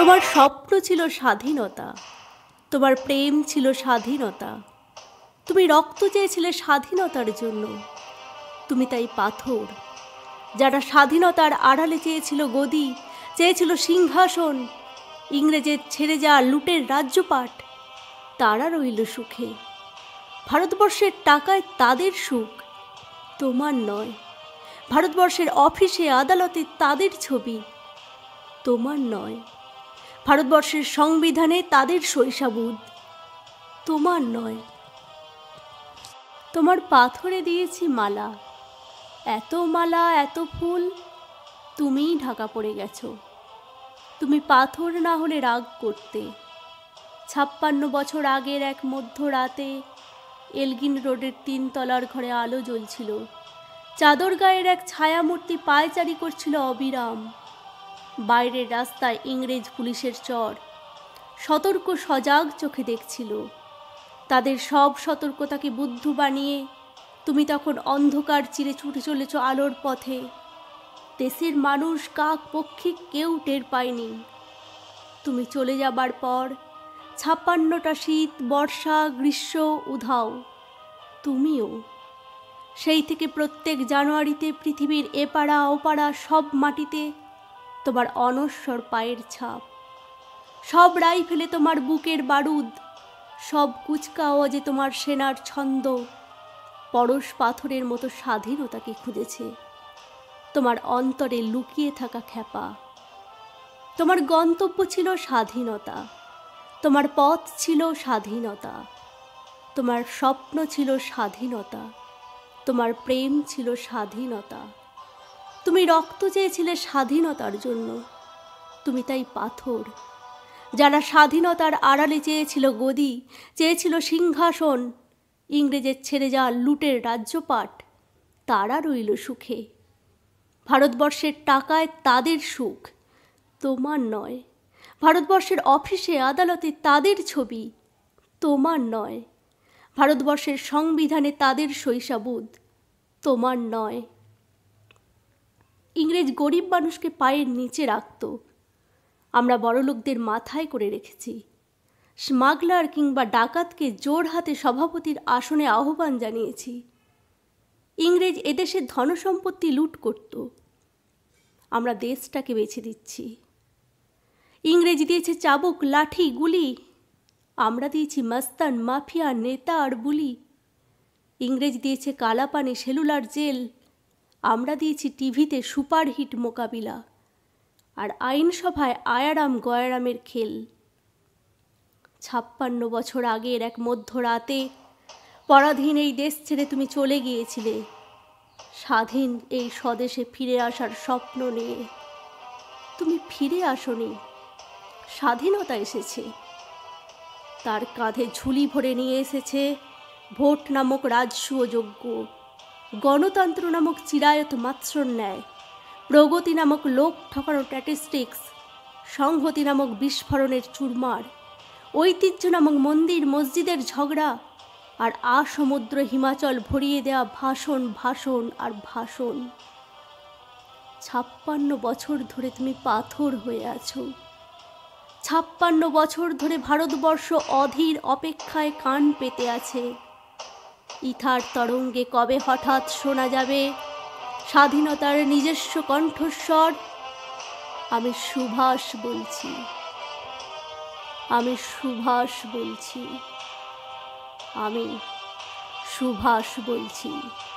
তোমার স্বপ্ন ছিল স্বাধীনতা, তোমার প্রেম ছিল স্বাধীনতা, তুমি রক্ত চেয়েছিলে স্বাধীনতার জন্য, তুমি তাই পাথর। যারা স্বাধীনতার আড়ালে চেয়েছিল গদি, চেয়েছিল সিংহাসন, ইংরেজের ছেড়ে যাওয়া লুটের রাজ্যপাট, তারা রইল সুখে। ভারতবর্ষের টাকায় তাদের সুখ, তোমার নয়। ভারতবর্ষের অফিসে আদালতে তাদের ছবি, তোমার নয়। ভারতবর্ষের সংবিধানে তাদের শৈশাবুদ, তোমার নয়। তোমার পাথরে দিয়েছি মালা, এত মালা এত ফুল, তুমিই ঢাকা পড়ে গেছো। তুমি পাথর না হলে রাগ করতে। 56 বছর আগের এক মধ্যরাতে এলগিন রোডের 3 তলার ঘরে আলো জ্বলছিল। চাদর গায়ের এক ছায়ামূর্তি পায়চারি করছিল অবিরাম। বাইরের রাস্তায় ইংরেজ পুলিশের চর সতর্ক সজাগ চোখে দেখছিল। তাদের সব সতর্কতাকে বুদ্ধ বানিয়ে তুমি তখন অন্ধকার চিরে ছুটে চলেছ আলোর পথে। দেশের মানুষ কাক পক্ষী কেউ টের পায়নি। তুমি চলে যাবার পর 56টা শীত, বর্ষা, গ্রীষ্ম, উধাও, তুমিও। সেই থেকে প্রত্যেক জানুয়ারিতে পৃথিবীর এপাড়া ওপাড়া সব মাটিতে তোমার অনশ্বর পায়ের ছাপ। সব রাইফেলে তোমার বুকের বারুদ, সব কুচকাওয়াজে তোমার সেনার ছন্দ পরশ পাথরের মতো স্বাধীনতাকে খুঁজেছে। তোমার অন্তরে লুকিয়ে থাকা খ্যাপা। তোমার গন্তব্য ছিল স্বাধীনতা, তোমার পথ ছিল স্বাধীনতা, তোমার স্বপ্ন ছিল স্বাধীনতা, তোমার প্রেম ছিল স্বাধীনতা। তুমি রক্ত চেয়েছিলে স্বাধীনতার জন্য, তুমি তাই পাথর। যারা স্বাধীনতার আড়ালে চেয়েছিল গদি, চেয়েছিল সিংহাসন, ইংরেজের ছেড়ে যাওয়া লুটের রাজ্যপাট, তারা রইল সুখে। ভারতবর্ষের টাকায় তাদের সুখ, তোমার নয়। ভারতবর্ষের অফিসে আদালতে তাদের ছবি, তোমার নয়। ভারতবর্ষের সংবিধানে তাদের শৈশাবুদ, তোমার নয়। ইংরেজ গরিব মানুষকে পায়ের নিচে রাখত, আমরা বড়লোকদের মাথায় করে রেখেছি। স্মাগলার কিংবা ডাকাতকে জোর হাতে সভাপতির আসনে আহ্বান জানিয়েছি। ইংরেজ এদেশের ধনসম্পত্তি লুট করত, আমরা দেশটাকে বেছে দিচ্ছি। ইংরেজ দিয়েছে চাবুক, লাঠি, গুলি, আমরা দিয়েছি মস্তান, মাফিয়া, নেতা আর বুলি। ইংরেজ দিয়েছে কালাপানি, সেলুলার জেল, আমরা দিয়েছি টিভিতে সুপারহিট মোকাবিলা আর আইনসভায় আয়ারাম গয়ারামের খেল। 56 বছর আগের এক মধ্যরাতে পরাধীন এই দেশ ছেড়ে তুমি চলে গিয়েছিলে, স্বাধীন এই স্বদেশে ফিরে আসার স্বপ্ন নিয়ে। তুমি ফিরে আসনি, স্বাধীনতা এসেছে। তার কাঁধে ঝুলি ভরে নিয়ে এসেছে ভোট নামক রাজসূয় যজ্ঞ, গণতন্ত্র নামক চিরায়ত মাৎসর ন্যায়, প্রগতি নামক লোক ঠকানো স্ট্যাটিস্টিক্স, সংহতি নামক বিস্ফোরণের চুরমার, ঐতিহ্য নামক মন্দির মসজিদের ঝগড়া, আর আসমুদ্র হিমাচল ভরিয়ে দেওয়া ভাষণ, ভাষণ আর ভাষণ। 56 বছর ধরে তুমি পাথর হয়ে আছো। 56 বছর ধরে ভারতবর্ষ অধীর অপেক্ষায় কান পেতে আছে। ইথার তরঙ্গে কবে হঠাৎ শোনা যাবে স্বাধীনতার নিজস্ব কণ্ঠস্বর, আমি সুভাষ বলছি, আমি সুভাষ বলছি, আমি সুভাষ বলছি।